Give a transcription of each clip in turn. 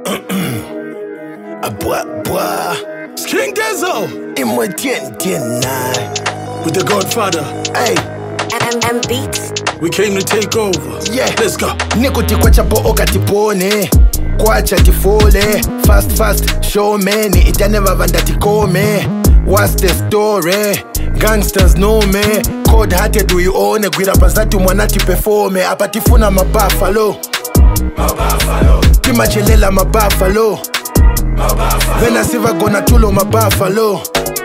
King Dezo with the Godfather. Hey, M Beats. We came to take over. Yeah, let's go. Nikuti kwa chapo okatipone kwacha tifole fast show many it never vanda tikome. What's the story? Gangsters know me. Cold hearted do you own a gwira pazatu mwanati performe. Apatifuna mabuffalo Timachelela mabuffalo Vena siva gona tulo mabuffalo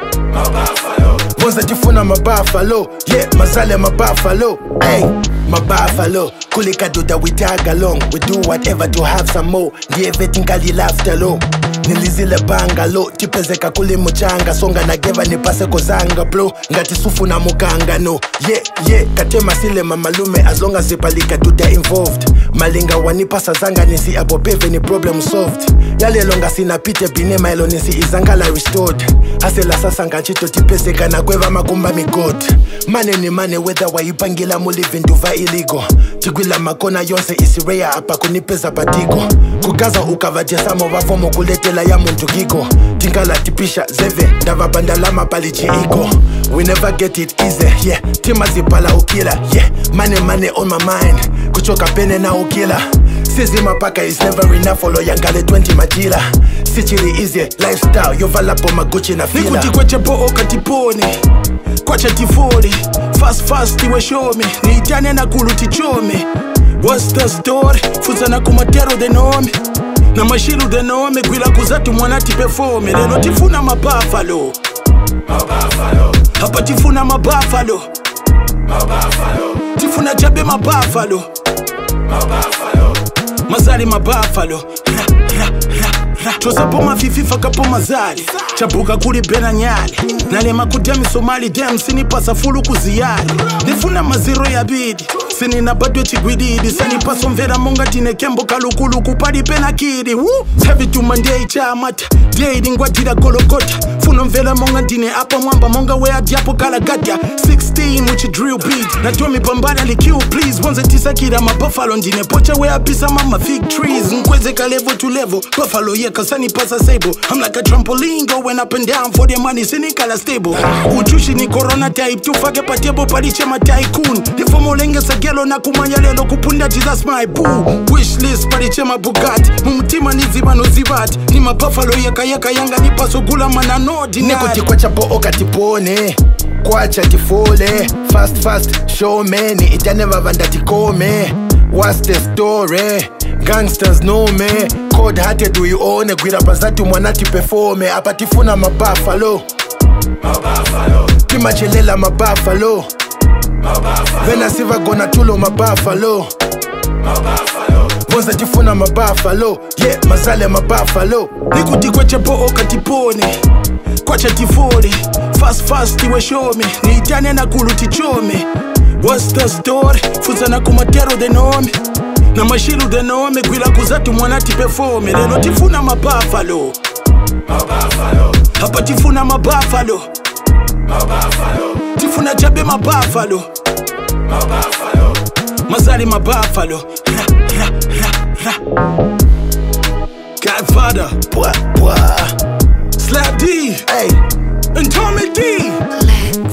Bonza tifuna mabuffalo. Yeah, mazale mabuffalo. Hey, mabuffalo. Kulika duda we tag along. We do whatever to have some more. Ndi everything kali laughter low. Nilizile bangalo. Tipezeka kuli muchanga. Songa na geva ni pase kozanga bro. Ngati sufu na mukanga no. Yeah, katema sile mamalume. As long as zipalika duda involved. Malinga wanipasa zanga nisi abobeve ni problem solved. Yale longa sina pite bine mailo nisi izangala restored. Hasela sasa nganchito tipezeka na kweva makumba mi god. Mane ni mane whether waipangila mu living duva illegal. Tigwila makona yonse isireya apa kunipeza patiko. Kugaza ukavaje samo vafomo kuletela ya muntu giko. Tingala tipisha zeve ndava bandalama palichi iko. We never get it easy, yeah. Tima zipala ukila, yeah. Money on my mind. Kuchoka pene na ukila. Sizi mapaka is never enough. Follow yangale 20 majila. Sichili easy, lifestyle. Yovala po maguchi na fila. Nikuti kwa chapo okatipone kwacha tifoli fast iwe show me. Niitane na kulu tichome. What's the story? Fuzana kumatero de nome. Na mashiru de nome. Gwila kuzatu mwanati performe. Lelo tifuna mabuffalo. Hapa tifuna mabuffalo. Tifuna jabe mabuffalo. Mazali mabuffalo. Choza poma fififa kapo mazali. Chabuka kuli bena nyali. Nalema kudemi somali dem sini pasa fulu kuziyali. Nifuna maziro ya bidi. Sini na badwe chigwididi. Sani paso mvera monga tine kembo kalukulu kupadi pena kidi. Heavy to Monday chamata. Dating ngwa tira kolokota. Funo mvera monga tine apa mwamba monga wea diapo kalagata. 16 with your drill beat. Na tomi pambana li kill please. Wanze tisa kira mabuffalo ndine pocha wea pisa mama fig trees. Nkweze ka level to level. Buffalo yeah kasani pasa sable. I'm like a trampoline going up and down for the money sini kala stable. Uchushi ni corona type. Tufake patebo paliche ma tycoon. Nifomo lenge sagelo na kumanya lelo kupunda Jesus my boo. Wish list paliche ma Bugatti. Mumutima ni ziba no zibat. Ni ma buffalo yaka yanga ni paso gula mana no dinari. Nikuti kwa chapo okatipone kwacha tifole fast show many it never vanda tikome. What's the story? Gangsters know me. Cold hearted do you own a gwira pazatu mwanati performe. Apatifuna mabuffalo Timachelela mabuffalo Vena siva gona tulo mabuffalo Bonza tifuna mabuffalo. Yeah, mazale mabuffalo. Nikuti kwa chapo okatipone kwacha tifoli fast iwe show me. Niitane na kulu tichome. What's the story? Fuzana kumatero de nome. Na mashiru de nome. Gwila kuzatu mwanati performe. Lelo tifuna mabuffalo. Hapa tifuna mabuffalo. Tifuna jabe mabuffalo. Mazali mabuffalo. Godfather, Slap D, hey, and Tommy D.